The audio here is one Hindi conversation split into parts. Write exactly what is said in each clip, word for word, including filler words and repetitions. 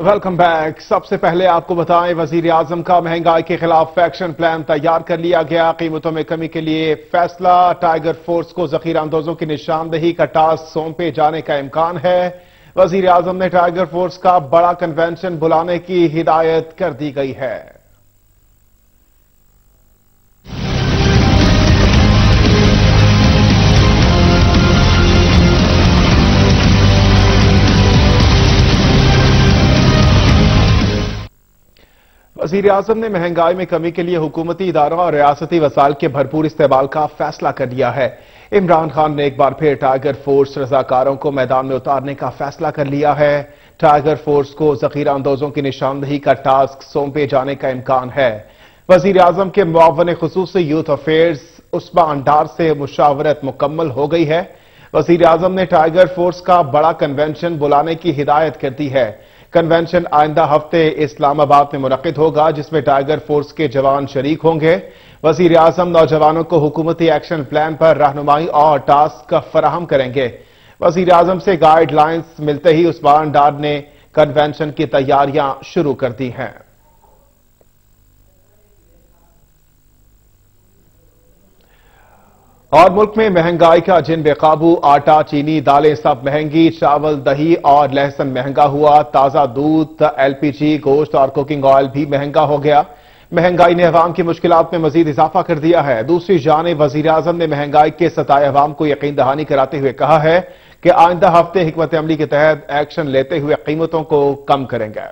Welcome back. सबसे पहले आपको बताएं, वजीर आजम का महंगाई के खिलाफ एक्शन प्लान तैयार कर लिया गया। कीमतों में कमी के लिए फैसला। टाइगर फोर्स को जखीरा अंदोजों की निशानदेही का टास्क सौंपे जाने का इम्कान है। वजीर आजम ने टाइगर फोर्स का बड़ा कन्वेंशन बुलाने की हिदायत कर दी गई है। वजीर आजम ने महंगाई में कमी के लिए हुकूमती इदारों और रियासती वसाइल के भरपूर इस्तेमाल का फैसला कर लिया है। इमरान खान ने एक बार फिर टाइगर फोर्स रजाकारों को मैदान में उतारने का फैसला कर लिया है। टाइगर फोर्स को जखीरा अंदोजों की निशानदेही का टास्क सौंपे जाने का इम्कान है। वजीर आजम के मुआवन खुसूसी यूथ अफेयर्स उस्मा अंडार से मुशावरत मुकम्मल हो गई है। वजीर आजम ने टाइगर फोर्स का बड़ा कन्वेंशन बुलाने की हिदायत कर दी है। कन्वेंशन आइंदा हफ्ते इस्लामाबाद में मुनक्किद होगा, जिसमें टाइगर फोर्स के जवान शरीक होंगे। वजीर आजम नौजवानों को हुकूमती एक्शन प्लान पर रहनुमाई और टास्क फराहम करेंगे। वजीर आजम से गाइडलाइंस मिलते ही उस्मान डार ने कन्वेंशन की तैयारियां शुरू कर दी हैं। और मुल्क में महंगाई का जिन बेकाबू, आटा, चीनी, दालें सब महंगी, चावल, दही और लहसुन महंगा हुआ। ताजा दूध, एलपीजी, गोश्त और कुकिंग ऑयल भी महंगा हो गया। महंगाई ने अवाम की मुश्किलात में मजीद इजाफा कर दिया है। दूसरी जानिब वजीर आजम ने महंगाई के सताए अवाम को यकीन दहानी कराते हुए कहा है कि आइंदा हफ्ते हिकमत अमली के तहत एक्शन लेते हुए कीमतों को कम करेंगे।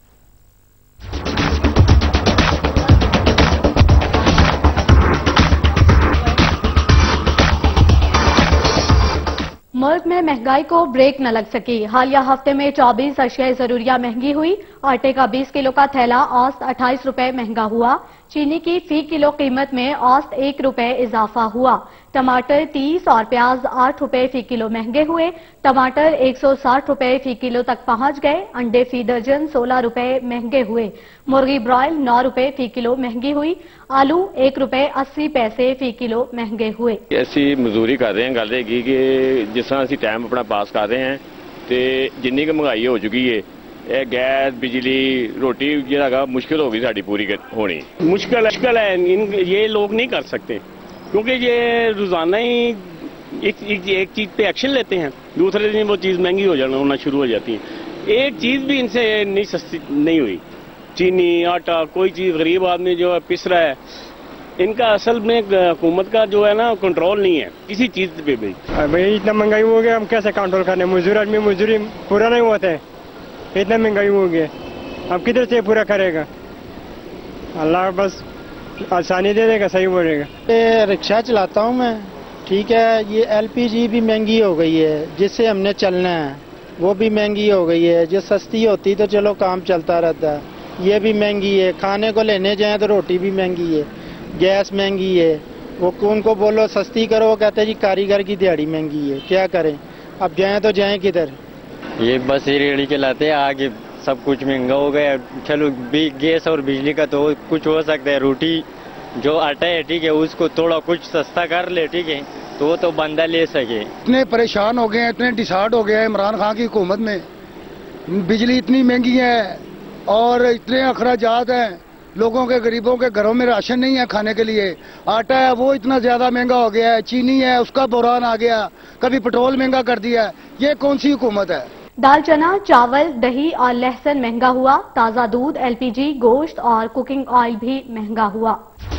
मुल्क में महंगाई को ब्रेक न लग सकी। हालिया हफ्ते में चौबीस अशियाए जरूरिया महंगी हुई। आटे का बीस किलो का थैला औसत अट्ठाईस रुपए महंगा हुआ। चीनी की फी किलो कीमत में औसत एक रुपए इजाफा हुआ। टमाटर तीस और प्याज आठ रुपए फी किलो महंगे हुए। टमाटर एक सौ साठ रुपए फी किलो तक पहुंच गए। अंडे फी दर्जन सोलह रुपए महंगे हुए। मुर्गी ब्रॉयल नौ रुपए फी किलो महंगी हुई। आलू एक रुपए अस्सी पैसे फी किलो महंगे हुए। ऐसी मजदूरी कर रहे हैं, गल है कि जिस तरह असीं टाइम अपना पास कर रहे हैं तो जिन्नी की महंगाई हो चुकी है, ये गैस, बिजली, रोटी जो मुश्किल होगी साड़ी पूरी होनी। मुश्किल मुश्किल है, इन ये लोग नहीं कर सकते क्योंकि ये रोजाना ही एक, एक, एक चीज पे एक्शन लेते हैं, दूसरे दिन वो चीज महंगी हो जाना होना शुरू हो जाती है। एक चीज भी इनसे नहीं सस्ती नहीं हुई। चीनी, आटा, कोई चीज गरीब आदमी जो है पिस रहा है। इनका असल में हुकूमत का जो है ना कंट्रोल नहीं है किसी चीज पे भी। भाई इतना महंगाई हो गया, हम कैसे कंट्रोल करने? मजदूर आदमी मजदूरी पूरा नहीं होता है, इतना महंगाई हो गया, अब किधर से पूरा करेगा? अल्लाह बस आसानी दे देगा, सही बोलेगा। रिक्शा चलाता हूँ मैं, ठीक है। ये एलपीजी भी महंगी हो गई है, जिससे हमने चलना है वो भी महंगी हो गई है। जो सस्ती होती तो चलो काम चलता रहता है, ये भी महंगी है। खाने को लेने जाए तो रोटी भी महंगी है, गैस महंगी है। वो उनको बोलो सस्ती करो, वो कहते हैं जी कारीगर की दिहाड़ी महंगी है, क्या करें? अब जाएं तो जाएं किधर? ये बस ही रेड़ी के लाते हैं, आगे सब कुछ महंगा हो गया। चलो गैस और बिजली का तो कुछ हो सकता है, रोटी जो आटा है ठीक है उसको थोड़ा कुछ सस्ता कर ले, ठीक है, तो वो तो बंदा ले सके। इतने परेशान हो गए हैं, इतने डिसाइड हो गया है इमरान खान की हुकूमत में। बिजली इतनी महंगी है और इतने अखराजात हैं, लोगों के गरीबों के घरों में राशन नहीं है खाने के लिए। आटा है वो इतना ज्यादा महंगा हो गया है, चीनी है उसका बहरान आ गया, कभी पेट्रोल महंगा कर दिया है। ये कौन सी हुकूमत है? दाल, चना, चावल, दही और लहसुन महंगा हुआ। ताजा दूध, एलपीजी, गोश्त और कुकिंग ऑयल भी महंगा हुआ।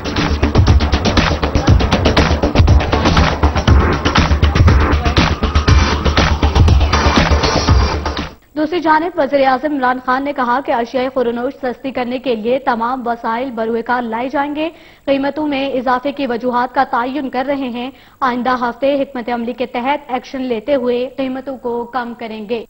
दूसरी जानिब वज़ीर आज़म इमरान खान ने कहा कि अशियाए खुरनोश सस्ती करने के लिए तमाम वसाइल बरूएकार लाए जाएंगे। कीमतों में इजाफे की वजूहात का तयन कर रहे हैं। आइंदा हफ्ते हिकमत अमली के तहत एक्शन लेते हुए कीमतों को कम करेंगे।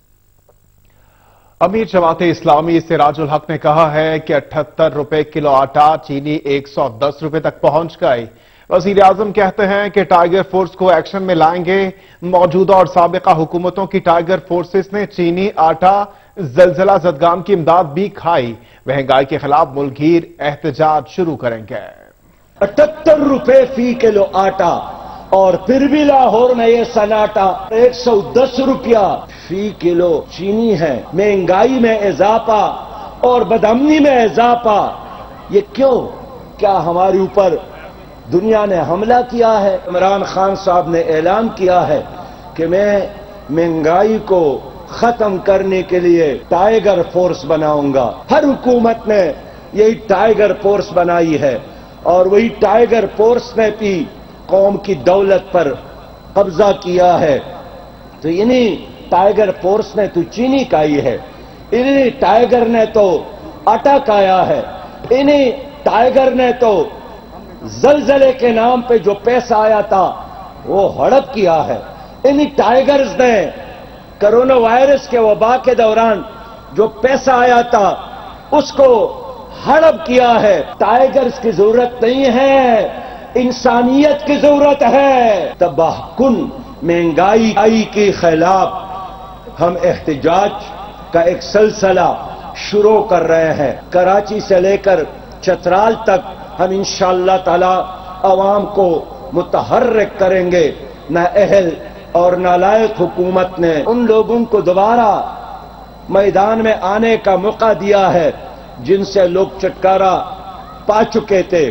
अमीर जमात इस्लामी सिराजुल हक ने कहा है कि अठहत्तर रुपए किलो आटा, चीनी एक सौ दस रुपए तक पहुंच गई। वजीर आजम कहते हैं कि टाइगर फोर्स को एक्शन में लाएंगे। मौजूदा और साबिका हुकूमतों की टाइगर फोर्सेस ने चीनी, आटा, जलजला जदगाम की इमदाद भी खाई। महंगाई के खिलाफ मुल्कगीर एहतजाज शुरू करेंगे। अठहत्तर रुपए फी किलो आटा और फिर भी लाहौर में ये सन्नाटा। एक सौ दस रुपया फी किलो चीनी है, महंगाई में इजाफा और बदअमनी में इजाफा, ये क्यों? क्या हमारे ऊपर दुनिया ने हमला किया है? इमरान खान साहब ने ऐलान किया है कि मैं महंगाई को खत्म करने के लिए टाइगर फोर्स बनाऊंगा। हर हुकूमत ने यही टाइगर फोर्स बनाई है और वही टाइगर फोर्स ने भी कौम की दौलत पर कब्जा किया है। तो इन्हीं टाइगर फोर्स ने तो चीनी खाई है, इन्हीं टाइगर ने तो आटा खाया है, इन्हीं टाइगर ने तो जलजले के नाम पे जो पैसा आया था वो हड़प किया है, इन्हीं टाइगर्स ने कोरोना वायरस के वबा के दौरान जो पैसा आया था उसको हड़प किया है। टाइगर्स की जरूरत नहीं है, इंसानियत की जरूरत है। तबाहकुन महंगाई के खिलाफ हम एहतजाज का एक सिलसिला शुरू कर रहे हैं। कराची से लेकर चतराल तक हम इंशाअल्लाह ताला अवाम को मुतहर्रिक करेंगे। नाअहल और नालायक हुकूमत ने उन लोगों को दोबारा मैदान में आने का मौका दिया है जिनसे लोग छुटकारा पा चुके थे।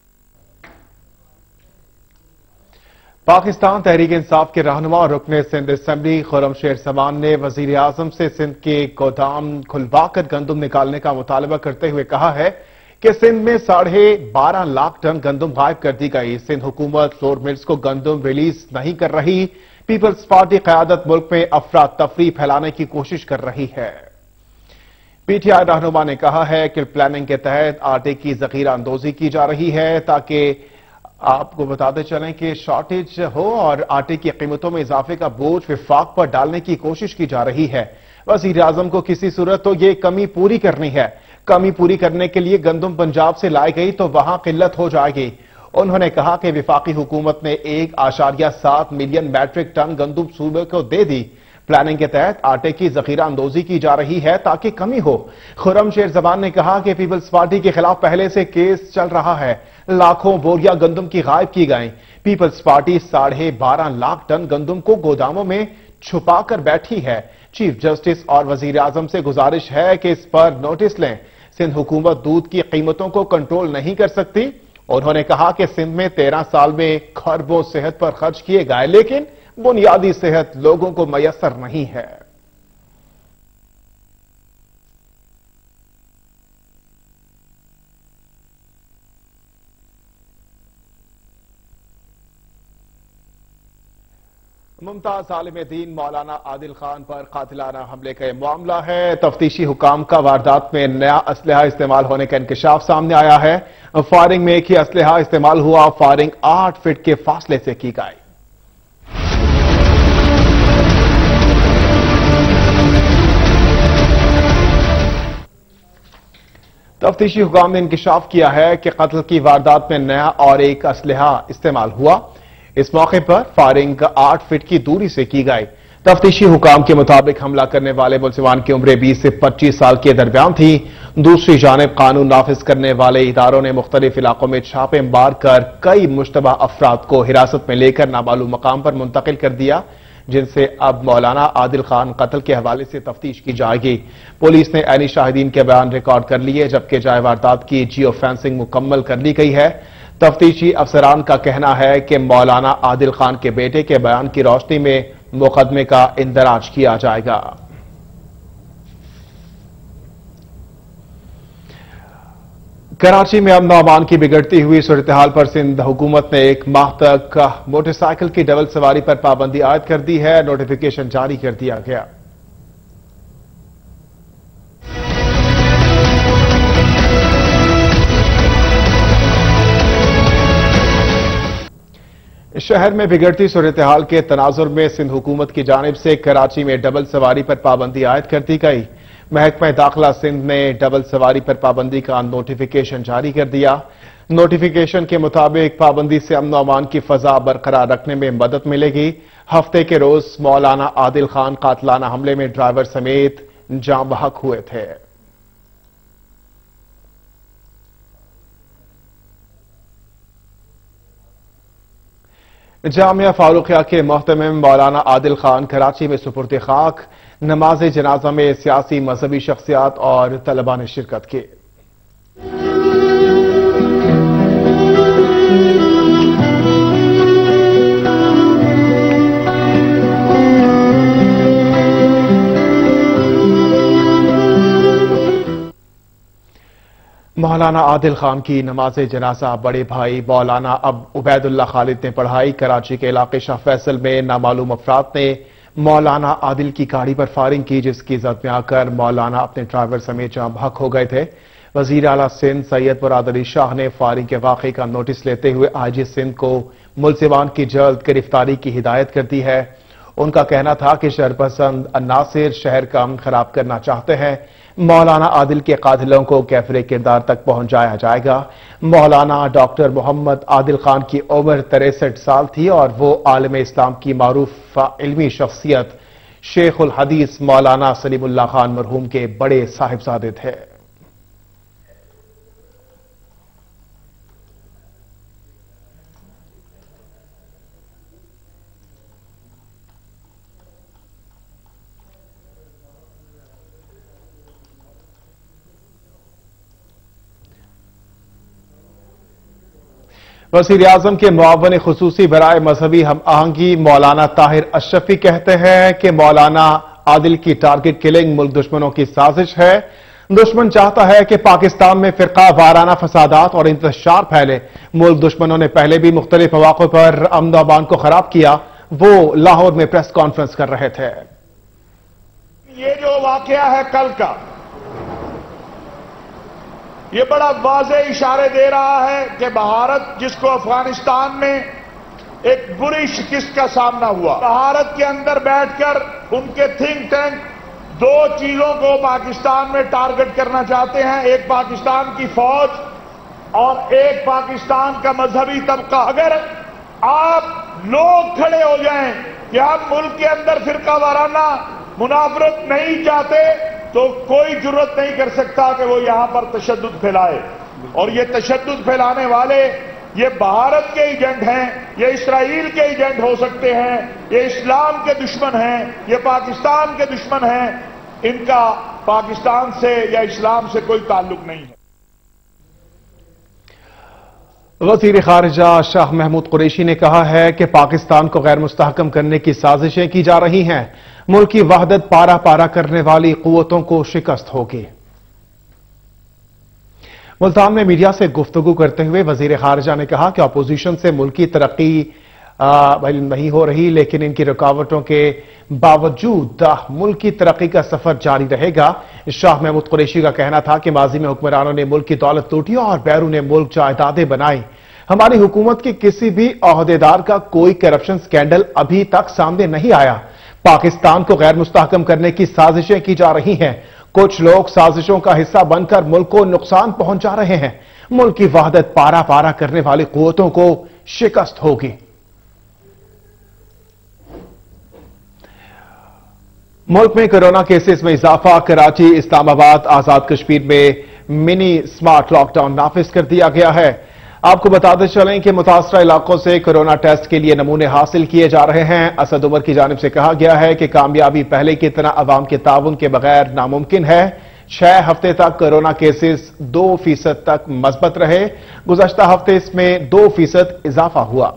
पाकिस्तान तहरीक इंसाफ के रहनुमा और रुकने सिंध असेंबली खुर्रमशेर समान ने वजीर आजम से सिंध के गोदाम खुलवाकर गंदम निकालने का मुतालबा करते हुए कहा है कि सिंध में साढ़े बारह लाख टन गंदम गायब कर दी गई। सिंध हुकूमत फ्लोर मिल्स को गंदम रिलीज नहीं कर रही। पीपल्स पार्टी क़यादत मुल्क में अफरा तफरी फैलाने की कोशिश कर रही है। पीटीआई रहनुमा ने कहा है कि प्लानिंग के तहत आटे की जखीरा अंदोजी की जा रही है ताकि आपको बताते चलें कि शॉर्टेज हो और आटे की कीमतों में इजाफे का बोझ विफाक पर डालने की कोशिश की जा रही है। वजीर आजम को किसी सूरत तो ये कमी पूरी करनी है। कमी पूरी करने के लिए गंदम पंजाब से लाई गई तो वहां किल्लत हो जाएगी। उन्होंने कहा कि विफाकी हुकूमत ने एक आशारिया सात मिलियन मैट्रिक टन गंदम सूबे को दे दी। प्लानिंग के तहत आटे की जखीरा अंदोजी की जा रही है ताकि कमी हो। खुर्रमशेर जमान ने कहा कि पीपल्स पार्टी के खिलाफ पहले से केस चल रहा है। लाखों बोरिया गंदम की गायब की गई। पीपल्स पार्टी साढ़े बारह लाख टन गंदम को गोदामों में छुपाकर बैठी है। चीफ जस्टिस और वजीर आजम से गुजारिश है कि इस पर नोटिस लें। सिंध हुकूमत दूध की कीमतों को कंट्रोल नहीं कर सकती। उन्होंने कहा कि सिंध में तेरह साल में खरबों सेहत पर खर्च किए गए लेकिन बुनियादी सेहत लोगों को मयसर नहीं है। मुमताज आलिम दीन मौलाना आदिल खान पर कातिलाना हमले का मामला है। तफ्तीशी हुकाम का वारदात में नया असलहा इस्तेमाल होने का इंकशाफ सामने आया है। फायरिंग में एक ही असलहा इस्तेमाल हुआ। फायरिंग आठ फीट के फासले से की गई। तफ्तीशी हुकाम ने इंकशाफ किया है कि कत्ल की वारदात में नया और एक असलहा इस्तेमाल हुआ। इस मौके पर फायरिंग आठ फीट की दूरी से की गई। तफ्तीशी हुकाम के मुताबिक हमला करने वाले मुलजिमान की उम्र बीस से पच्चीस साल के दरमियान थी। दूसरी जानिब कानून नाफिज करने वाले इदारों ने मुख्तलिफ इलाकों में छापे मार कर कई मुश्तबा अफराद को हिरासत में लेकर नामालूम मकाम पर मुंतकिल कर दिया, जिनसे अब मौलाना आदिल खान कत्ल के हवाले से तफ्तीश की जाएगी। पुलिस ने ऐनी शाहिदीन के बयान रिकॉर्ड कर लिए जबकि जाए वारदात की जियो फेंसिंग मुकम्मल कर ली गई है। तफ्तीशी अफसरान का कहना है कि मौलाना आदिल खान के बेटे के बयान की रोशनी में मुकदमे का इंदराज किया जाएगा। कराची में अमन अमान की बिगड़ती हुई सूरत-ए-हाल पर सिंध हुकूमत ने एक माह तक मोटरसाइकिल की डबल सवारी पर पाबंदी आयद कर दी है। नोटिफिकेशन जारी कर दिया गया। शहर में बिगड़ती सूरत-ए-हाल के तनाजुर में सिंध हुकूमत की जानिब से कराची में डबल सवारी पर पाबंदी आयद कर दी गई। महकमा दाखिला सिंध ने डबल सवारी पर पाबंदी का नोटिफिकेशन जारी कर दिया। नोटिफिकेशन के मुताबिक पाबंदी से अमन अमान की फजा बरकरार रखने में मदद मिलेगी। हफ्ते के रोज मौलाना आदिल खान कातलाना हमले में ड्राइवर समेत जाँ बहक हुए थे। जामिया फारूकिया के मोहतमिम मौलाना आदिल खान कराची में सुपुर्द खाक। नमाज जनाजा में सियासी मजहबी शख्सियात और तलबा ने शिरकत की। मौलाना आदिल खान की नमाज जनाजा बड़े भाई मौलाना अब उबैदुल्लाह खालिद ने पढ़ाई। कराची के इलाके शाह फैसल में नामालूम अफराद ने मौलाना आदिल की गाड़ी पर फायरिंग की, जिसकी जद में आकर मौलाना अपने ड्राइवर समेत जाम बहक हो गए थे। वजीर आला सिंध सैयद मुराद अली शाह ने फायरिंग के वाकये का नोटिस लेते हुए आईजी सिंध को मुलजिमान की जल्द गिरफ्तारी की हिदायत कर दी है। उनका कहना था कि शरपसंद अन्नासिर शहर का अमन खराब करना चाहते हैं। मौलाना आदिल के कातिलों को कैफरे किरदार तक पहुंचाया जाएगा। मौलाना डॉक्टर मोहम्मद आदिल खान की उम्र तिरसठ साल थी और वो आलम इस्लाम की मारूफ इल्मी शख्सियत शेखुल हदीस मौलाना सलीमुल्लाह खान मरहूम के बड़े साहिबजादे थे। वज़ीर आज़म के मुआवन खुसूसी बराए मजहबी हम आहंगी मौलाना ताहिर अशरफी कहते हैं कि मौलाना आदिल की टारगेट किलिंग मुल्क दुश्मनों की साजिश है। दुश्मन चाहता है कि पाकिस्तान में फिरका वाराना फसादात और इंतशार फैले। मुल्क दुश्मनों ने पहले भी मुख्तलिफ मौक़ों पर अमन व अमान को खराब किया। वो लाहौर में प्रेस कॉन्फ्रेंस कर रहे थे। ये जो वाकया है कल का, ये बड़ा वाज़े इशारे दे रहा है कि भारत जिसको अफगानिस्तान में एक बुरी शिकस्त का सामना हुआ, भारत के अंदर बैठकर उनके थिंक टैंक दो चीजों को पाकिस्तान में टारगेट करना चाहते हैं। एक पाकिस्तान की फौज और एक पाकिस्तान का मजहबी तबका। अगर आप लोग खड़े हो जाएं कि हम मुल्क के अंदर फिरका वाराना मुनाफरत नहीं चाहते, तो कोई जुर्रत नहीं कर सकता कि वो यहां पर तशद्दुद फैलाए। और ये तशद्दुद फैलाने वाले ये भारत के एजेंट हैं, ये इसराइल के एजेंट हो सकते हैं, ये इस्लाम के दुश्मन हैं, ये पाकिस्तान के दुश्मन हैं। इनका पाकिस्तान से या इस्लाम से कोई ताल्लुक नहीं है। वज़ीर खारिजा शाह महमूद कुरैशी ने कहा है कि पाकिस्तान को गैर मुस्तहकम करने की साजिशें की जा रही हैं। मुल्क की वहदत पारा पारा करने वाली कुव्वतों को शिकस्त होगी। मुल्तान में मीडिया से गुफ्तगू करते हुए वजीर खारिजा ने कहा कि अपोजिशन से मुल्क की तरक्की नहीं हो रही, लेकिन इनकी रुकावटों के बावजूद मुल्क की तरक्की का सफर जारी रहेगा। शाह महमूद कुरैशी का कहना था कि माजी में हुक्मरानों ने मुल्क की दौलत लूटी और बैरून मुल्क जायदादें बनाई। हमारी हुकूमत के किसी भी ओहदेदार का कोई करप्शन स्कैंडल अभी तक सामने नहीं आया। पाकिस्तान को गैर मुस्तहकम करने की साजिशें की जा रही हैं। कुछ लोग साजिशों का हिस्सा बनकर मुल्क को नुकसान पहुंचा रहे हैं। मुल्क की वहदत पारा पारा करने वाली कुव्वतों को शिकस्त होगी। मुल्क में कोरोना केसेस में इजाफा। कराची, इस्लामाबाद, आजाद कश्मीर में मिनी स्मार्ट लॉकडाउन नाफिज कर दिया गया है। आपको बताते चलें कि मुतासरा इलाकों से कोरोना टेस्ट के लिए नमूने हासिल किए जा रहे हैं। असद उमर की जानिब से कहा गया है कि कामयाबी पहले की तरह अवाम के ताउन के बगैर नामुमकिन है। छह हफ्ते तक कोरोना केसेस दो फीसद तक मजबूत रहे। गुज़श्ता हफ्ते इसमें दो फीसद इजाफा हुआ।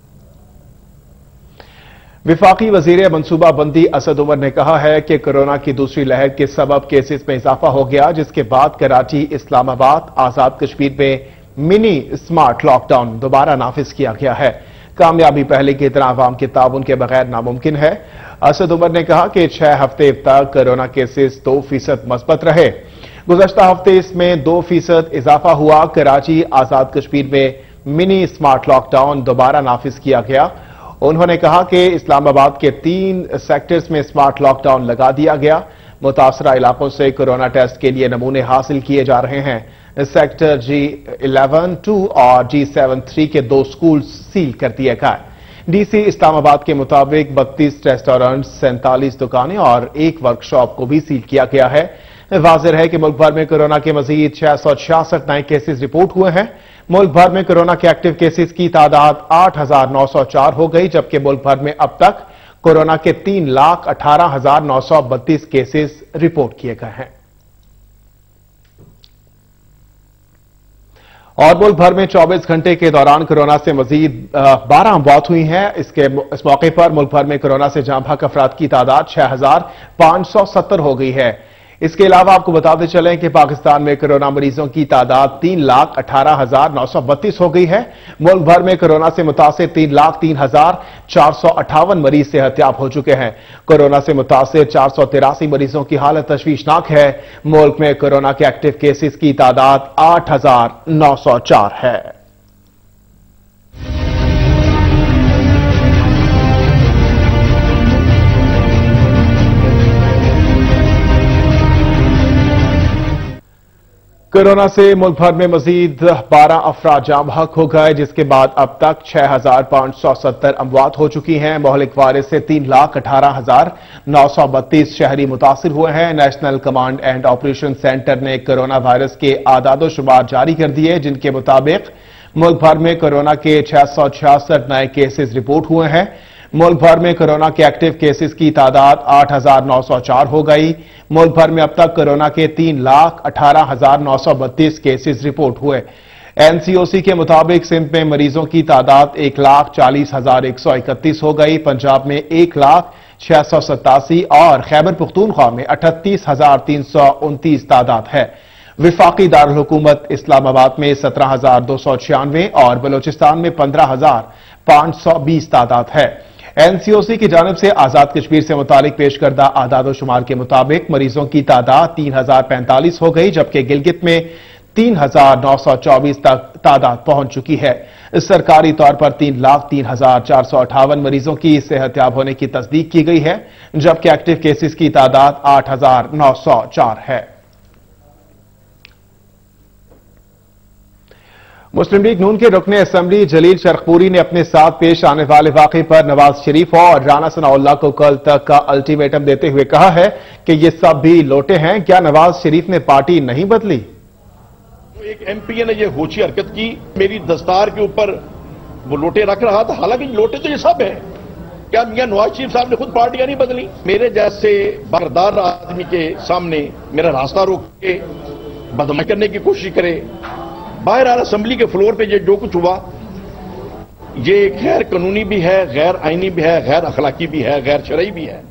विफाकी वजीर मनसूबाबंदी असद उमर ने कहा है कि कोरोना की दूसरी लहर के सबब केसेस में इजाफा हो गया, जिसके बाद कराची, इस्लामाबाद, आजाद कश्मीर में मिनी स्मार्ट लॉकडाउन दोबारा नाफिज किया गया है। कामयाबी पहले की तरह अवाम के ताउन के बगैर नामुमकिन है। असद उमर ने कहा कि छह हफ्ते तक कोरोना केसेस दो फीसद मस्बत रहे। गुज़श्ता हफ्ते इसमें दो फीसद इजाफा हुआ। कराची, आजाद कश्मीर में मिनी स्मार्ट लॉकडाउन दोबारा नाफिज किया गया। उन्होंने कहा कि इस्लामाबाद के तीन सेक्टर्स में स्मार्ट लॉकडाउन लगा दिया गया। मुतासरा इलाकों से कोरोना टेस्ट के लिए नमूने हासिल किए जा रहे हैं। सेक्टर जी इलेवन टू और जी सेवन थ्री के दो स्कूल सील कर दिए गए। डीसी इस्लामाबाद के मुताबिक बत्तीस रेस्टोरेंट, सैंतालीस दुकानें और एक वर्कशॉप को भी सील किया गया है। वाज़ेह है कि मुल्क भर में कोरोना के मजीद छह सौ छियासठ नए केसेस रिपोर्ट हुए हैं। मुल्क भर में कोरोना के एक्टिव केसेस की तादाद आठ हजार नौ सौ चार हो गई, जबकि मुल्क भर में अब तक कोरोना के तीन लाख अठारह हजार नौ सौ बत्तीस केसेस रिपोर्ट किए गए हैं। और मुल्क भर में चौबीस घंटे के दौरान कोरोना से मजीद बारह अमवात हुई हैं। इसके इस मौके पर मुल्क भर में कोरोना से जाँ भाग अफराद की तादाद छह हजार पांच सौ सत्तर हो गई है। इसके अलावा आपको बताते चलें कि पाकिस्तान में कोरोना मरीजों की तादाद तीन लाख अठारह हजार नौ सौ बत्तीस हो गई है। मुल्क भर में कोरोना से मुतासिर तीन लाख तीन हजार चार सौ अट्ठावन मरीज सेहतयाब हो चुके हैं। कोरोना से मुतासिर चार सौ तिरासी मरीजों की हालत तशवीशनाक है। मुल्क में कोरोना के एक्टिव केसेस की तादाद आठ हजार नौ सौ चार है। कोरोना से मुल्क भर में मजीद बारह अफराद जाँ बहक हो गए, जिसके बाद अब तक छह हजार पांच सौ सत्तर अमवात हो चुकी हैं। मोहलिक वायरस से तीन लाख अठारह हजार नौ सौ बत्तीस शहरी मुतासिर हुए हैं। National command and operation centre ने कोरोना वायरस के आदादो शुमार जारी कर दिए, जिनके मुताबिक मुल्क भर में कोरोना के छह सौ छियासठ नए केसेस रिपोर्ट हुए हैं। मुल्क भर में कोरोना के एक्टिव केसेस की तादाद आठ हजार नौ सौ चार हो गई। मुल्क भर में अब तक कोरोना के तीन लाख अठारह हजार नौ सौ बत्तीस केसेस रिपोर्ट हुए। एनसीओसी के मुताबिक सिंध में मरीजों की तादाद एक लाख चालीस हजार एक सौ इकतीस हो गई। पंजाब में एक लाख छह सौ सतासी और खैबर पख्तूनख्वा में अठतीस हजार तीन सौ उनतीस तादाद है। विफाकी दारुल हुकूमत इस्लामाबाद में सत्रह हजार दो सौ छियानवे और बलोचिस्तान में पंद्रह हजार पांच सौ बीस तादाद है। एनसीओसी की जानिब से आजाद कश्मीर से मुतालिक पेश करदा आदाद शुमार के मुताबिक मरीजों की तादाद तीन हजार पैंतालीस हो गई, जबकि गिलगित में तीन हजार नौ सौ चौबीस तक तादाद पहुंच चुकी है। सरकारी तौर पर तीन लाख तीन हजार चार सौ अट्ठावन मरीजों की सेहतयाब होने की तस्दीक की गई है, जबकि एक्टिव केसेस की तादाद आठ हजार नौ सौ चार है। मुस्लिम लीग नून के रुकने असेंबली जलील शरखपुरी ने अपने साथ पेश आने वाले वाकये पर नवाज शरीफ और राना सनाउल्लाह को कल तक का अल्टीमेटम देते हुए कहा है कि ये सब भी लोटे हैं। क्या नवाज शरीफ ने पार्टी नहीं बदली? एक एमपी ने ये होची हरकत की, मेरी दस्तार के ऊपर वो लोटे रख रहा था, हालांकि लोटे तो ये सब है। क्या मियां नवाज शरीफ साहब ने खुद पार्टियां नहीं बदली? मेरे जैसे बरदार आदमी के सामने मेरा रास्ता रोक के बदमाशी करने की कोशिश करे। बाहर असेंबली के फ्लोर पे ये जो कुछ हुआ, ये गैर कानूनी भी है, गैर आईनी भी है, गैर अखलाकी भी है, गैर शरई भी है।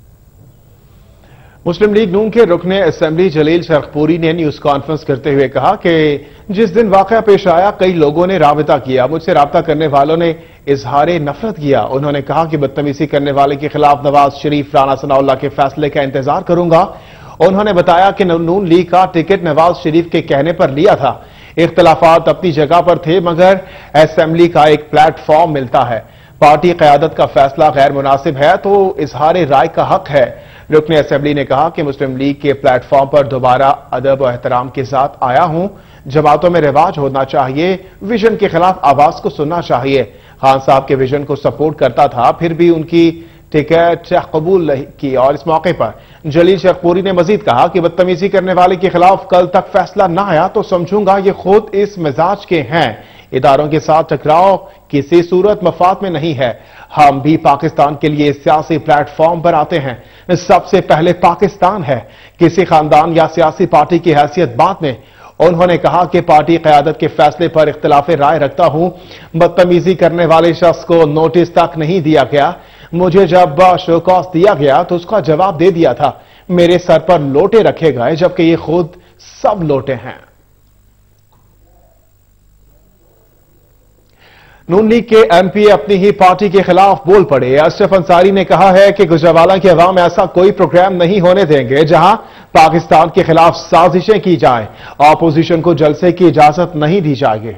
मुस्लिम लीग नून के रुकने असेंबली जलील शरखपुरी ने न्यूज कॉन्फ्रेंस करते हुए कहा कि जिस दिन वाकया पेश आया कई लोगों ने राबता किया, मुझसे राबता करने वालों ने इजहार नफरत किया। उन्होंने कहा कि बदतमीजी करने वाले के खिलाफ नवाज शरीफ राना सनाउल्लाह के फैसले का इंतजार करूंगा। उन्होंने बताया कि नून लीग का टिकट नवाज शरीफ के कहने पर लिया था। इख्तलाफात अपनी जगह पर थे, मगर असेंबली का एक प्लेटफॉर्म मिलता है। पार्टी क़यादत का फैसला गैर मुनासिब है तो इजहार राय का हक है। रुकने असेंबली ने कहा कि मुस्लिम लीग के प्लेटफॉर्म पर दोबारा अदब और एहतराम के साथ आया हूं। जमातों में रिवाज होना चाहिए, विजन के खिलाफ आवाज को सुनना चाहिए। खान साहब के विजन को सपोर्ट करता था, फिर भी उनकी टिकट कबूल नहीं की। और इस मौके पर जलील शरखपुरी ने मजीद कहा कि बदतमीजी करने वाले के खिलाफ कल तक फैसला न आया तो समझूंगा ये खुद इस मिजाज के हैं। इदारों के साथ टकराव किसी सूरत मफाद में नहीं है। हम भी पाकिस्तान के लिए सियासी प्लेटफॉर्म पर आते हैं। सबसे पहले पाकिस्तान है, किसी खानदान या सियासी पार्टी की हैसियत बाद में। उन्होंने कहा कि पार्टी क़यादत के फैसले पर इख्तिलाफ राय रखता हूं। बदतमीजी करने वाले शख्स को नोटिस तक नहीं दिया गया। मुझे जब शोकॉस दिया गया तो उसका जवाब दे दिया था। मेरे सर पर लोटे रखे गए, जबकि ये खुद सब लोटे हैं। नून लीग के एमपी अपनी ही पार्टी के खिलाफ बोल पड़े। अशरफ अंसारी ने कहा है कि गुजरावाला के अवाम ऐसा कोई प्रोग्राम नहीं होने देंगे जहां पाकिस्तान के खिलाफ साजिशें की जाए। ऑपोजिशन को जलसे की इजाजत नहीं दी जाएगी।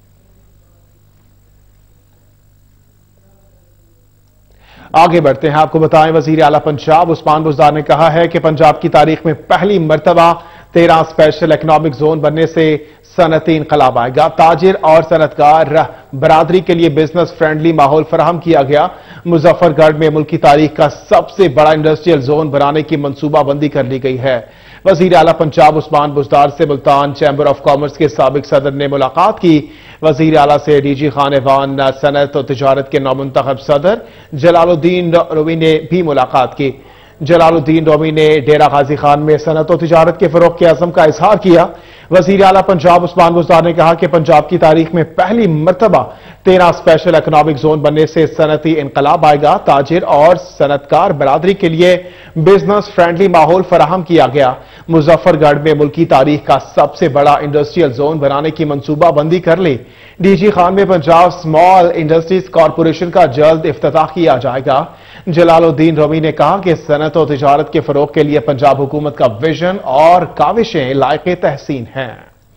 आगे बढ़ते हैं, आपको बताएं वजीर आला पंजाब उस्मान बुज़दार ने कहा है कि पंजाब की तारीख में पहली मर्तबा तेरह स्पेशल इकोनॉमिक जोन बनने से सनती इनकलाब आएगा। ताजिर और सनतकार बरादरी के लिए बिजनेस फ्रेंडली माहौल फराहम किया गया। मुजफ्फरगढ़ में मुल्क की तारीख का सबसे बड़ा इंडस्ट्रियल जोन बनाने की मनसूबाबंदी कर ली गई है। वजीर आला पंजाब उस्मान बुज़दार से मुल्तान चैंबर ऑफ कॉमर्स के साबिक सदर ने मुलाकात की। वजीर आला से डीजी खान एवान सनत और तिजारत के नौमुंतखब सदर जलालुद्दीन रूमी ने भी मुलाकात की। जलालुद्दीन रूमी ने डेरा गाजी खान में सनत और तिजारत के फरोग के अज़म का इजहार किया। वजीर आला पंजाब उस्मान बुज़दार ने कहा कि पंजाब की तारीख में पहली मरतबा तेरह स्पेशल इकोनॉमिक जोन बनने से सनती इनकलाब आएगा। ताजिर और सनतकार बरादरी के लिए बिजनेस फ्रेंडली माहौल फराहम किया गया। मुजफ्फरगढ़ में मुल्की तारीख का सबसे बड़ा इंडस्ट्रियल जोन बनाने की मंसूबाबंदी कर ली। डीजी खान में पंजाब स्मॉल इंडस्ट्रीज कॉरपोरेशन का जल्द इफ्तिताह किया जाएगा। जलालुद्दीन रूमी ने कहा कि सनत और तिजारत के फरोग के लिए पंजाब हुकूमत का विजन और काविशें लायक तहसीन हैं।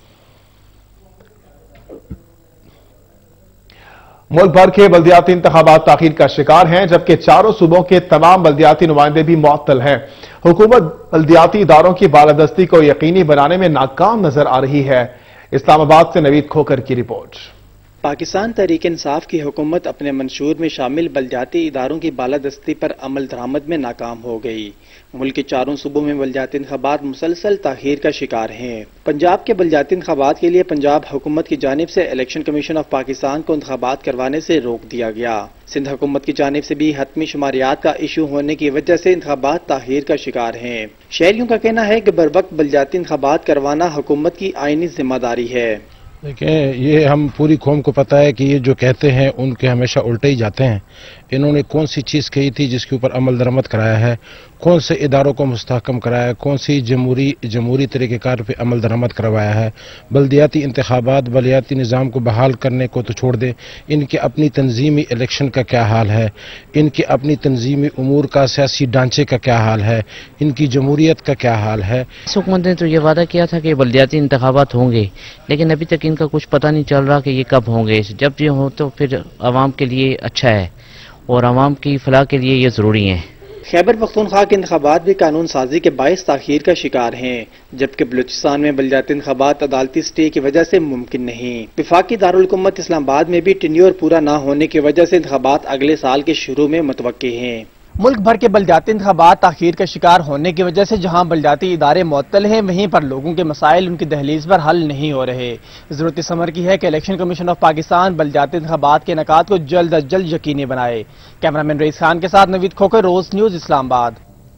मुल्क भर के बल्दियाती इंतखाबात ताखीर का शिकार हैं, जबकि चारों सूबों के तमाम बल्दियाती नुमाइंदे भी मुअत्तल हैं। हुकूमत बल्दियाती इदारों की बालादस्ती को यकीनी बनाने में नाकाम नजर आ रही है। इस्लामाबाद से नवीद खोकर की रिपोर्ट। पाकिस्तान तहरीक इंसाफ की हुकूमत अपने मंशूर में शामिल बल्दियाती इदारों की बालादस्ती पर अमल दरामद में नाकाम हो गई। मुल्क के चारों सूबों में बल्दियाती इंतखाबात मुसलसल ताखीर का शिकार हैं। पंजाब के बल्दियाती इंतखाबात के लिए पंजाब हुकूमत की जानिब से इलेक्शन कमीशन ऑफ पाकिस्तान को इंतखाबात करवाने से रोक दिया गया। सिंध हुकूमत की जानिब से भी हतमी शुमारियात का इशू होने की वजह से इंतखाबात ताखीर का शिकार हैं। शहरियों का कहना है कि बर वक्त बल्दियाती इंतखाबात करवाना हुकूमत की आईनी जिम्मेदारी है। देखिए, ये हम पूरी कौम को पता है कि ये जो कहते हैं उनके हमेशा उल्टे ही जाते हैं। इन्होंने कौन सी चीज़ कही थी जिसके ऊपर अमल दरामद कराया है, कौन से इदारों को मुस्तहकम कराया है, कौन सी जमहूरी जमहूरी तरीक़ेकार पे अमल दरामद करवाया है। बल्दियाती इंतखाबात बल्दियाती निज़ाम को बहाल करने को तो छोड़ दें, इनके अपनी तंजीमी इलेक्शन का क्या हाल है, इनके अपनी तंजीमी उमूर का सियासी ढांचे का क्या हाल है, इनकी जमहूरियत का क्या हाल है। हुकूमत ने तो ये वादा किया था कि बल्दियाती इंतखाबात होंगे, लेकिन अभी तक इनका कुछ पता नहीं चल रहा कि ये कब होंगे। जब ये हो तो फिर आवाम के लिए अच्छा है और आवाम की फलाह के लिए ये ज़रूरी है। खैबर पख्तूनख्वा के इंतखाबात भी कानून साजी के बाइस ताखीर का शिकार हैं, जबकि बलूचिस्तान में बल्दियाती इंतखाबात अदालती स्टे की वजह से मुमकिन नहीं। विफाकी दारुल हुकूमत इस्लामाबाद में भी टेन्योर पूरा न होने की वजह से इंतखाबात अगले साल के शुरू में मुतवक्की हैं। मुल्क भर के बल्दियाती इंतखाबात ताखीर का शिकार होने की वजह से जहां बल्दियाती इदारे मुअत्तल हैं, वहीं पर लोगों के मसाइल उनकी दहलीज पर हल नहीं हो रहे। जरूरत इस अमर की है कि इलेक्शन कमीशन ऑफ पाकिस्तान बल्दियाती इंतखाबात के इनेकाद को जल्द अज जल्द यकीनी बनाए। कैमरामैन रईस खान के साथ नवीद खोकर, रोज न्यूज, इस्लामाबाद।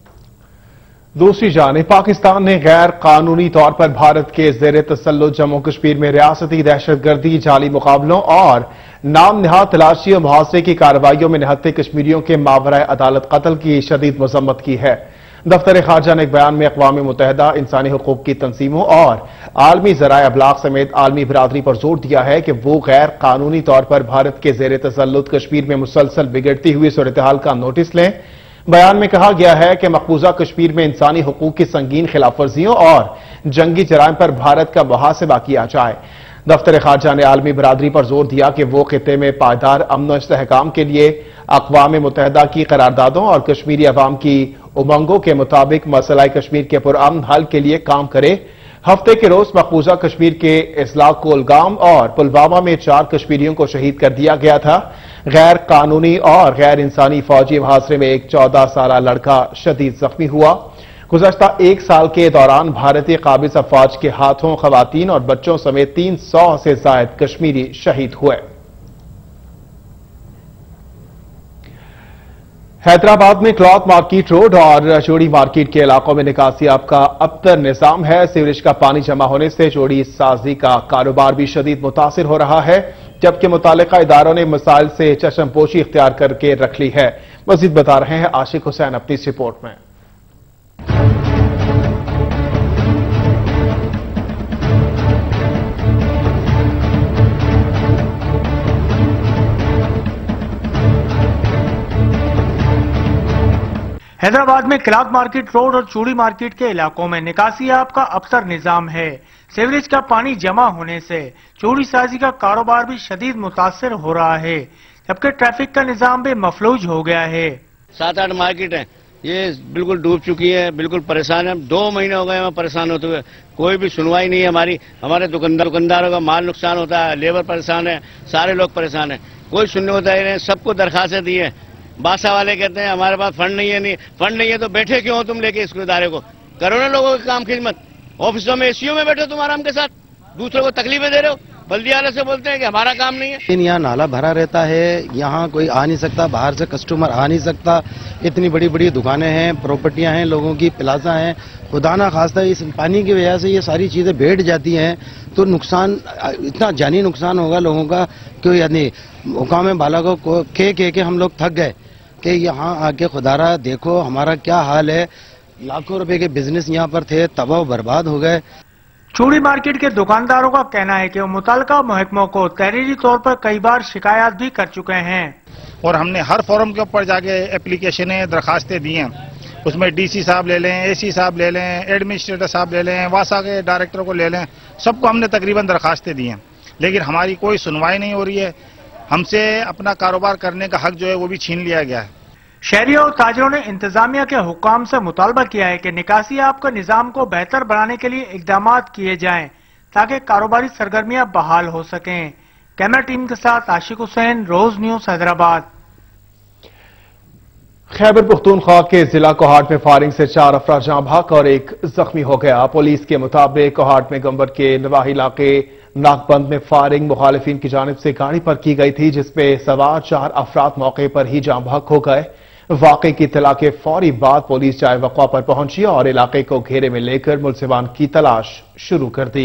दूसरी जानिब पाकिस्तान ने गैर कानूनी तौर पर भारत के जेर तसल्लुत जम्मू कश्मीर में रियासती दहशतगर्दी, जाली मुकाबलों और नाम निहाद तलाशी और मुहासरे की कार्रवाइयों में निहत्ते कश्मीरियों के मावराए अदालत कत्ल की शदीद मजम्मत की है। दफ्तर खारजा ने एक बयान में अक़वाम मुत्तहिदा, इंसानी हुकूक की तंजीमों और आलमी ज़राए अबलाग समेत आलमी बिरादरी पर जोर दिया है कि वो गैर कानूनी तौर पर भारत के जेर तसल्लुत कश्मीर में मुसलसल बिगड़ती हुई सूरत हाल का नोटिस लें। बयान में कहा गया है कि मकबूजा कश्मीर में इंसानी हुकूक की संगीन खिलाफ वर्जियों और जंगी जराइम पर भारत का मुहासिबा किया जाए। दफ्तर खारजा ने आलमी बरादरी पर जोर दिया कि वो खिते में पायदार अमन व इस्तेहकाम के लिए अक़वाम मुत्तहिदा की करारदादों और कश्मीरी अवाम की उमंगों के मुताबिक मसला कश्मीर के पुरअमन हल के लिए काम करे। हफ्ते के रोज मकबूजा कश्मीर के इस्लाह कोलगाम और पुलवामा में चार कश्मीरियों को शहीद कर दिया गया था। गैर कानूनी और गैर इंसानी फौजी मुहासरे में एक चौदह साल लड़का शदीद जख्मी हुआ। गुज़श्ता एक साल के दौरान भारतीय काबिज अफवाज के हाथों खवातीन और बच्चों समेत तीन सौ से जायद कश्मीरी शहीद हुए। हैदराबाद में क्लॉथ मार्केट रोड और चोड़ी मार्केट के इलाकों में निकासियाब का अबतर निजाम है। सीवरेज का पानी जमा होने से चोड़ी साजी का कारोबार भी शदीद मुतासिर हो रहा है, जबकि मुतालिका इदारों ने मसाइल से चश्मपोशी इख्तियार करके रख ली है। मजीद बता रहे हैं आशिक हुसैन अपनी इस रिपोर्ट में। हैदराबाद में क्लॉथ मार्केट रोड और चूड़ी मार्केट के इलाकों में निकासियाब का अबतर निजाम है। सीवरेज का पानी जमा होने से चूड़ी साजी का कारोबार भी शदीद मुतासिर हो रहा है, जबकि ट्रैफिक का निजाम भी मफलूज हो गया है। सात आठ मार्केट है, ये बिल्कुल डूब चुकी है, बिल्कुल परेशान है। दो महीने हो गए हमें परेशान होते हुए, कोई भी सुनवाई नहीं है हमारी। हमारे दुकानदार दुकानदारों का माल नुकसान होता है, लेबर परेशान है, सारे लोग परेशान है, कोई सुनने होता ही नहीं। सबको दरखास्तें दी है, बासा वाले कहते हैं हमारे पास फंड नहीं है। नहीं फंड नहीं है तो बैठे क्यों हो तुम लेके इस इदारे को? करो ना लोगों के काम खिदमत। ऑफिसों में एसीओ में बैठो तुम आराम के साथ, दूसरों को तकलीफें दे रहे हो। बल्दिया वाले से बोलते हैं कि हमारा काम नहीं है। लेकिन यहाँ नाला भरा रहता है, यहाँ कोई आ नहीं सकता, बाहर से कस्टमर आ नहीं सकता। इतनी बड़ी बड़ी दुकानें हैं, प्रॉपर्टियां हैं, लोगों की प्लाजा हैं। खुदा ना खास्ता इस पानी की वजह से ये सारी चीजें बैठ जाती हैं तो नुकसान, इतना जानी नुकसान होगा लोगों का कि यानी मुकाम बाला को कह कह के हम लोग थक गए कि यहाँ आके खुदारा देखो हमारा क्या हाल है। लाखों रुपए के बिजनेस यहाँ पर थे, तबाह बर्बाद हो गए। चूड़ी मार्केट के दुकानदारों का कहना है कि वो मुताल्लिका महकमों को तहरीरी तौर पर कई बार शिकायत भी कर चुके हैं और हमने हर फोरम के ऊपर जाके एप्लीकेशनें दरखास्तें दी हैं। उसमें डीसी साहब ले लें, एसी साहब ले लें, एडमिनिस्ट्रेटर साहब ले लें, वासा के डायरेक्टर को ले लें, सबको हमने तकरीबन दरखास्तें दी हैं, लेकिन हमारी कोई सुनवाई नहीं हो रही है। हमसे अपना कारोबार करने का हक जो है वो भी छीन लिया गया है। शहरियों और ताजरों ने इंतजामिया के हुक्काम से मुतालबा किया है कि निकासी आब के निजाम को बेहतर बनाने के लिए इकदाम किए जाएं ताकि कारोबारी सरगर्मियां बहाल हो सकें। कैमरा टीम के साथ आशिक हुसैन, रोज न्यूज, हैदराबाद। खैबर पख्तूनख्वा के जिला कोहाट में फायरिंग से चार अफराद जाँ भाग और एक जख्मी हो गया। पुलिस के मुताबिक कोहाट में गंबर के नवाही इलाके नाकबंद में फायरिंग मुखालिफिन की जानिब से गाड़ी पर की गई थी, जिसमें सवार चार अफराद मौके पर ही जाँ भाग हो गए। वाकई की इत्तला के फौरी बाद पुलिस जाए वक़्वा पर पहुंची और इलाके को घेरे में लेकर मुलजिमान की तलाश शुरू कर दी।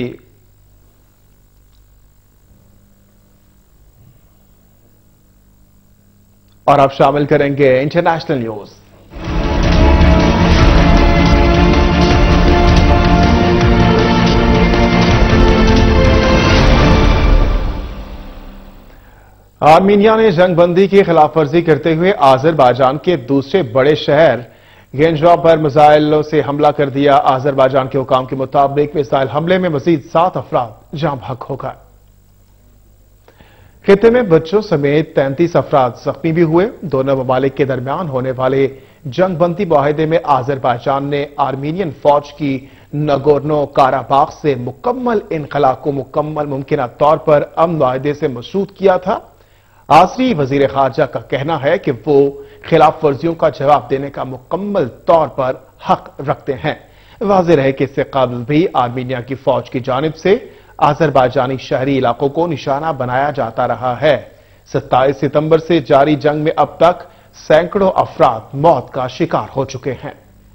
और अब शामिल करेंगे इंटरनेशनल न्यूज। आर्मीनिया ने जंगबंदी की खिलाफ वर्जी करते हुए आजरबाईजान के दूसरे बड़े शहर गेंजवा पर मिसाइलों से हमला कर दिया। आजरबाईजान के हुकाम के मुताबिक मिसाइल हमले में मजीद सात अफराद जाँ भाग हो गए। खिते में बच्चों समेत तैंतीस अफराद जख्मी भी हुए। दोनों ममालिक के दरमियान होने वाले जंगबंदी मुआहदे में आजरबाईजान ने आर्मीनियन फौज की नगोर्नो काराबाख से मुकम्मल इनखला को मुकम्मल मुमकिन तौर पर अमन मुआहदे से मशरूत किया था। आसरी वजीर खारजा का कहना है कि वो खिलाफ वर्जियों का जवाब देने का मुकम्मल तौर पर हक रखते हैं। वाज़ेह है कि इससे कबल भी आर्मीनिया की फौज की जानिब से आजरबाईजानी शहरी इलाकों को निशाना बनाया जाता रहा है। सत्ताईस सितंबर से जारी जंग में अब तक सैकड़ों अफराद मौत का शिकार हो चुके हैं।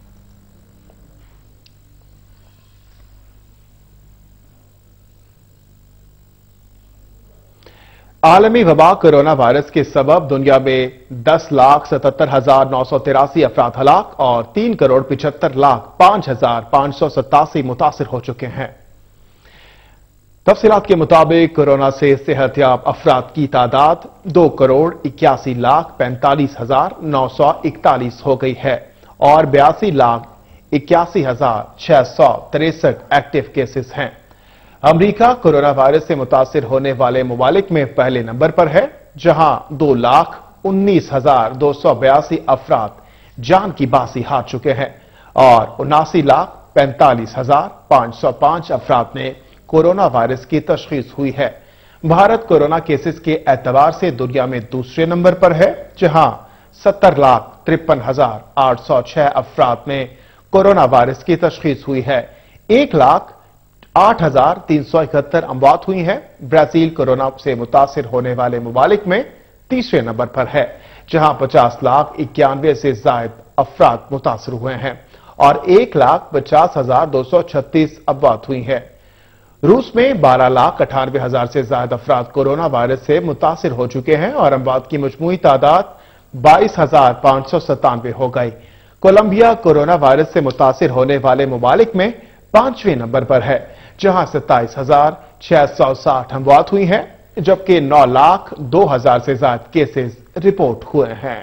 आलमी वबा कोरोना वायरस के सबब दुनिया में दस लाख सतहत्तर हजार नौ सौ तिरासी अफराद हलाक और तीन करोड़ पिछहत्तर लाख पांच हजार पांच सौ सतासी मुतासिर हो चुके हैं। तफसीलात के मुताबिक कोरोना से सेहतयाब अफराद की तादाद दो करोड़ इक्यासी लाख पैंतालीस हजार नौ सौ इकतालीस हो गई है और बयासी लाख इक्यासी हजार छह सौ तिरसठ एक्टिव केसेस हैं। अमरीका कोरोना वायरस से मुतासिर होने वाले ममालिक में पहले नंबर पर है, जहां दो लाख उन्नीस हजार दो सौ बयासी अफराद जान की बासी हार चुके हैं और उनासी लाख पैंतालीस हजार पांच सौ पांच अफराद में कोरोना वायरस की तशखीस हुई है। भारत कोरोना केसेस के एतबार से दुनिया में दूसरे नंबर पर है, जहां सत्तर लाख तिरपन हजार आठ सौ छह अफराद में कोरोना वायरस की तशखीस हुई है। एक लाख आठ हजार तीन सौ इकहत्तर अमवात हुई हैं। ब्राजील कोरोना से मुतासिर होने वाले ममालिक में तीसरे नंबर पर है, जहां पचास लाख इक्यानवे से जायद अफराद मुतासिर हुए हैं और एक लाख पचास हजार दो सौ छत्तीस अमवात हुई है। रूस में बारह लाख अठानवे हजार से ज्यादा अफराद कोरोना वायरस से मुतासिर हो चुके हैं और अमवात की मजमूई तादाद बाईस हजार पांच सौ सत्तानवे हो गई। कोलंबिया कोरोना वायरस से मुतासिर होने वाले ममालिक में पांचवें नंबर पर है, जहां सत्ताईस हजार छह सौ साठ अमवात हुई हैं, जबकि नौ लाख दो हजार से ज्यादा केसेस रिपोर्ट हुए हैं।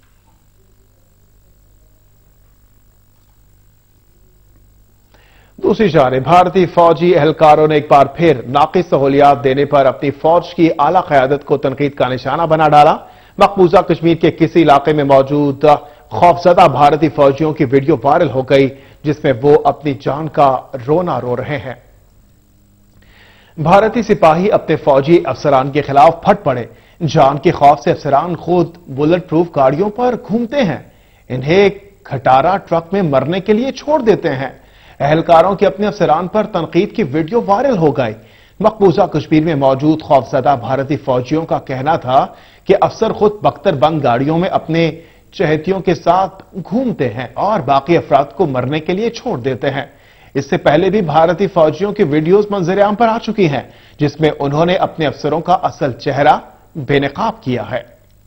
दूसरी जानिब भारतीय फौजी एहलकारों ने एक बार फिर नाकिस सहूलियात देने पर अपनी फौज की आला क़यादत को तनकीद का निशाना बना डाला। मकबूजा कश्मीर के किसी इलाके में मौजूद खौफजदा भारतीय फौजियों की वीडियो वायरल हो गई, जिसमें वो अपनी जान का रोना रो रहे हैं। भारतीय सिपाही अपने फौजी अफसरान के खिलाफ फट पड़े। जान के खौफ से अफसरान खुद बुलेट प्रूफ गाड़ियों पर घूमते हैं, इन्हें खटारा ट्रक में मरने के लिए छोड़ देते हैं। एहलकारों के अपने अफसरान पर तनकीद की वीडियो वायरल हो गई। मकबूजा कश्मीर में मौजूद खौफजदा भारतीय फौजियों का कहना था कि अफसर खुद बख्तरबंद गाड़ियों में अपने चहेतियों के साथ घूमते हैं और बाकी अफराद को मरने के लिए छोड़ देते हैं। इससे पहले भी भारतीय फौजियों की वीडियोस मंजर-ए-आम पर आ चुकी हैं, जिसमें उन्होंने अपने अफसरों का असल चेहरा बेनकाब किया है।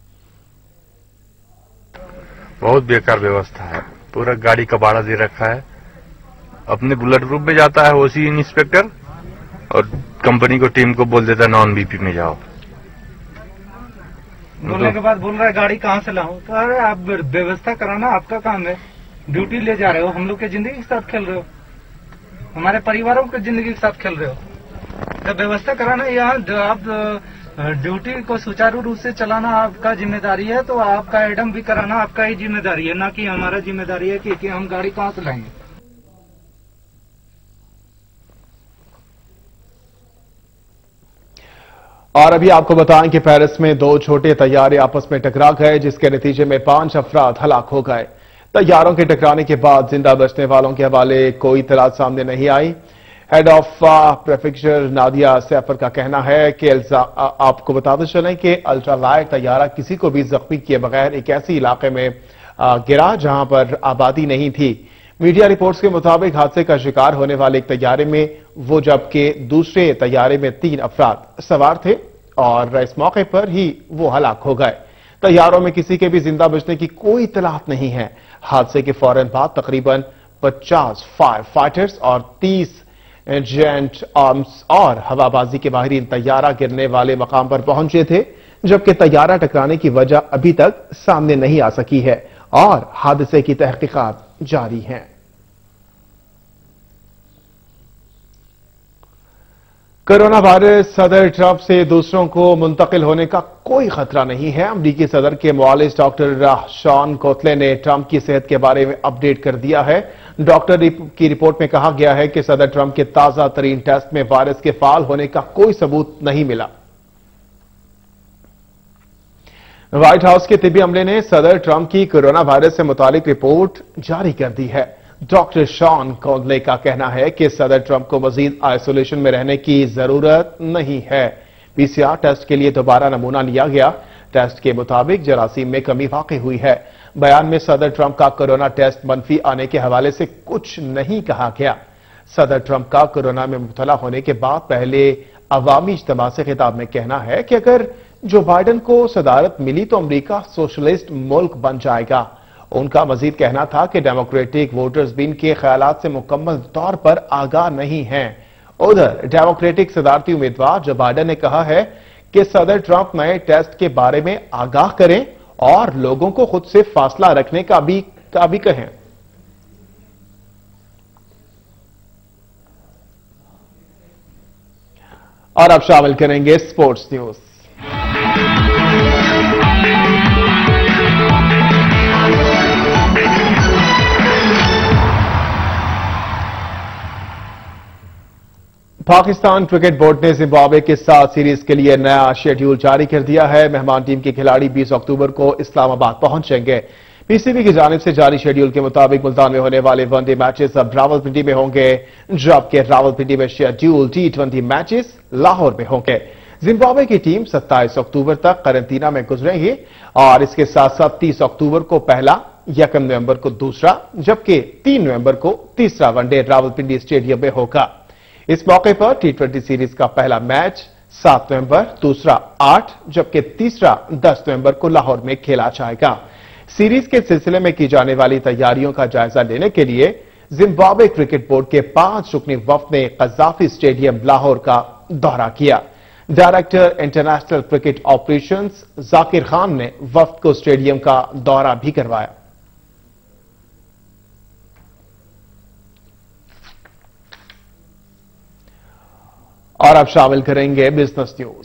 बहुत बेकार व्यवस्था है, पूरा गाड़ी कबाड़ा दे रखा है। अपने बुलेट प्रूफ में जाता है ओसी इंस्पेक्टर और कंपनी को टीम को बोल देता है नॉन बीपी में जाओ। बोलने के बाद बोल रहा है गाड़ी कहाँ से लाऊं? तो अरे आप व्यवस्था कराना आपका काम है, ड्यूटी ले जा रहे हो, हम लोग की जिंदगी के साथ खेल रहे हो, हमारे परिवारों की जिंदगी के साथ खेल रहे हो। तो व्यवस्था कराना, यहाँ आप ड्यूटी को सुचारू रूप से चलाना आपका जिम्मेदारी है, तो आपका एडम भी कराना आपका ही जिम्मेदारी है, ना कि हमारा जिम्मेदारी है कि, कि हम गाड़ी कहाँ से लाएंगे। और अभी आपको बताएं कि पेरिस में दो छोटे तैयारे आपस में टकरा गए, जिसके नतीजे में पांच अफराद हलाक हो गए। तैयारों के टकराने के बाद जिंदा बचने वालों के हवाले कोई इतलात सामने नहीं आई। हेड ऑफ प्रेफेक्चर नादिया सैफर का कहना है कि आपको बताते चलें कि अल्ट्रालाइट तैयारा किसी को भी जख्मी किए बगैर एक ऐसी इलाके में गिरा जहां पर आबादी नहीं थी। मीडिया रिपोर्ट्स के मुताबिक हादसे का शिकार होने वाले एक तैयारे में वो जबकि दूसरे तैयारे में तीन अफराद सवार थे और इस मौके पर ही वो हलाक हो गए। तैयारों में किसी के भी जिंदा बचने की कोई इतलात नहीं है। हादसे के फौरन बाद तकरीबन पचास फायर फाइटर्स और तीस जेंट आर्म्स और हवाबाजी के माहिरीन तैयारा गिरने वाले मकाम पर पहुंचे थे, जबकि तैयारा टकराने की वजह अभी तक सामने नहीं आ सकी है और हादसे की तहकीकात जारी हैं। कोरोना वायरस सदर ट्रंप से दूसरों को मुंतकिल होने का कोई खतरा नहीं है। अमरीकी सदर के मुआलिज डॉक्टर शॉन कोतले ने ट्रंप की सेहत के बारे में अपडेट कर दिया है। डॉक्टर की रिपोर्ट में कहा गया है कि सदर ट्रंप के ताजा तरीन टेस्ट में वायरस के फाल होने का कोई सबूत नहीं मिला। व्हाइट हाउस के तिब्बी अमले ने सदर ट्रंप की कोरोना वायरस से मुतालिक रिपोर्ट जारी कर दी है। डॉक्टर शॉन कोतले का कहना है कि सदर ट्रंप को मजीद आइसोलेशन में रहने की जरूरत नहीं है। पीसीआर टेस्ट के लिए दोबारा नमूना लिया गया। टेस्ट के मुताबिक जरासीम में कमी वाकई हुई है। बयान में सदर ट्रंप का कोरोना टेस्ट मनफी आने के हवाले से कुछ नहीं कहा गया। सदर ट्रंप का कोरोना में मुब्तला होने के बाद पहले अवामी इज्तिमा से खिताब में कहना है कि अगर जो बाइडन को सदारत मिली तो अमरीका सोशलिस्ट मुल्क बन जाएगा। उनका मजीद कहना था कि डेमोक्रेटिक वोटर्स भी इनके ख्यालात से मुकम्मल तौर पर आगाह नहीं हैं। उधर डेमोक्रेटिक सदारती उम्मीदवार जो बाइडन ने कहा है कि सदर ट्रंप नए टेस्ट के बारे में आगाह करें और लोगों को खुद से फासला रखने का भी का भी कहें। और अब शामिल करेंगे sports news. Pakistan cricket board ने जिम्बाब्वे के साथ सीरीज के लिए नया शेड्यूल जारी कर दिया है। मेहमान टीम के खिलाड़ी बीस अक्टूबर को इस्लामाबाद पहुंचेंगे। पीसीबी की जानिब से जारी शेड्यूल के मुताबिक मुल्तान में होने वाले वनडे मैचेस अब रावलपिंडी में होंगे, जबकि रावलपिंडी में schedule T twenty matches Lahore में होंगे। जिम्बाब्वे की टीम सत्ताईस अक्टूबर तक करंतना में गुजरेगी और इसके साथ साथ तीस अक्टूबर को पहला, यकम नवंबर को दूसरा, जबकि तीन नवंबर को तीसरा वनडे रावलपिंडी स्टेडियम में होगा। इस मौके पर टी ट्वेंटी सीरीज का पहला मैच सात नवंबर, दूसरा आठ, जबकि तीसरा दस नवंबर को लाहौर में खेला जाएगा। सीरीज के सिलसिले में की जाने वाली तैयारियों का जायजा लेने के लिए जिम्बाब्वे क्रिकेट बोर्ड के पांच रुकनी वफ्द ने कज़ाफी स्टेडियम लाहौर का दौरा किया। Director international cricket operations Zakir Khan ने वफ्द को स्टेडियम का दौरा भी करवाया। और अब शामिल करेंगे business news.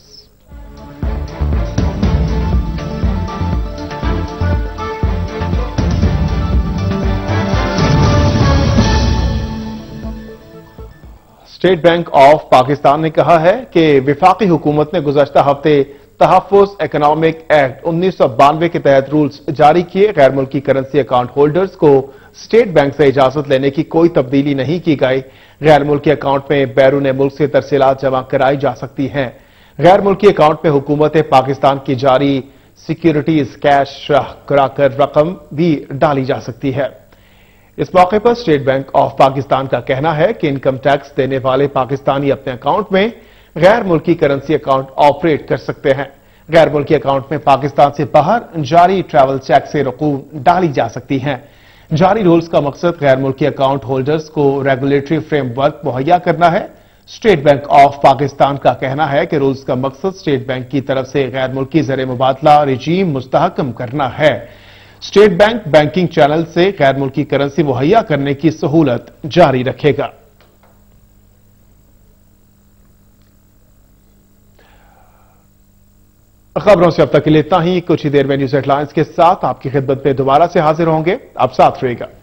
State bank of Pakistan ने कहा है कि विफाकी हुकूमत ने गुज़श्ता हफ्ते तहफ़्फ़ुज़ इकनॉमिक एक्ट उन्नीस सौ बानवे के तहत रूल्स जारी किए। गैर मुल्की करेंसी अकाउंट होल्डर्स को स्टेट बैंक से इजाजत लेने की कोई तब्दीली नहीं की गई। गैर मुल्की अकाउंट में बैरून मुल्क से तरसीलात जमा कराई जा सकती हैं। गैर मुल्की अकाउंट में हुकूमत पाकिस्तान की जारी सिक्योरिटीज कैश कराकर रकम भी डाली जा सकती है। इस मौके पर स्टेट बैंक ऑफ पाकिस्तान का कहना है कि इनकम टैक्स देने वाले पाकिस्तानी अपने अकाउंट में गैर मुल्की करेंसी अकाउंट ऑपरेट कर सकते हैं। गैर मुल्की अकाउंट में पाकिस्तान से बाहर जारी ट्रैवल चेक से रकूम डाली जा सकती हैं। जारी रूल्स का मकसद गैर मुल्की अकाउंट होल्डर्स को रेगुलेटरी फ्रेमवर्क मुहैया करना है। स्टेट बैंक ऑफ पाकिस्तान का कहना है कि रूल्स का मकसद स्टेट बैंक की तरफ से गैर मुल्की ज़र मुबादला रजीम मुस्तहकम करना है। स्टेट बैंक बैंकिंग चैनल से गैर मुल्की करेंसी मुहैया करने की सहूलत जारी रखेगा। खबरों से अब तक के लिए इतना ही। कुछ ही देर में न्यूज हेडलाइंस के साथ आपकी खिदमत में दोबारा से हाजिर होंगे। आप साथ रहिएगा।